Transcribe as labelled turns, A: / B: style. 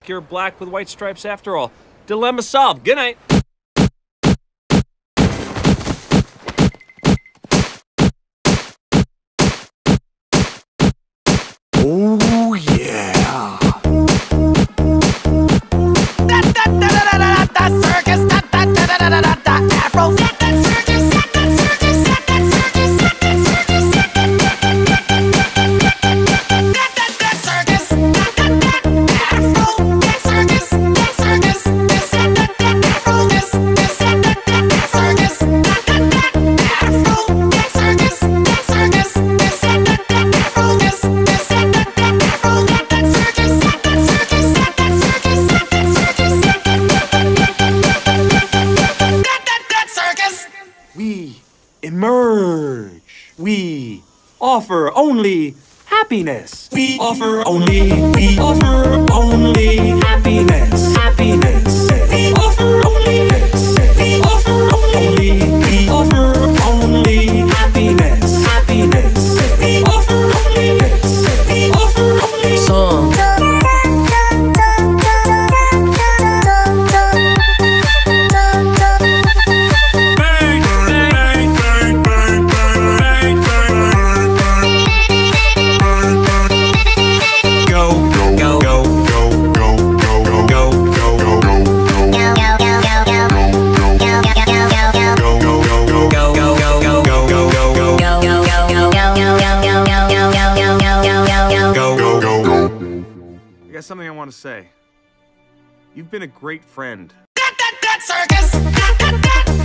A: You're black with white stripes after all. Dilemma solved. Good night.
B: Oh, yeah. Afro. We emerge. We offer only happiness. We offer only happiness. Happiness. We offer only this. We offer only happiness. Happiness. We offer only this. We offer only song.
A: I got something I want to say. You've been a great friend.
B: Circus.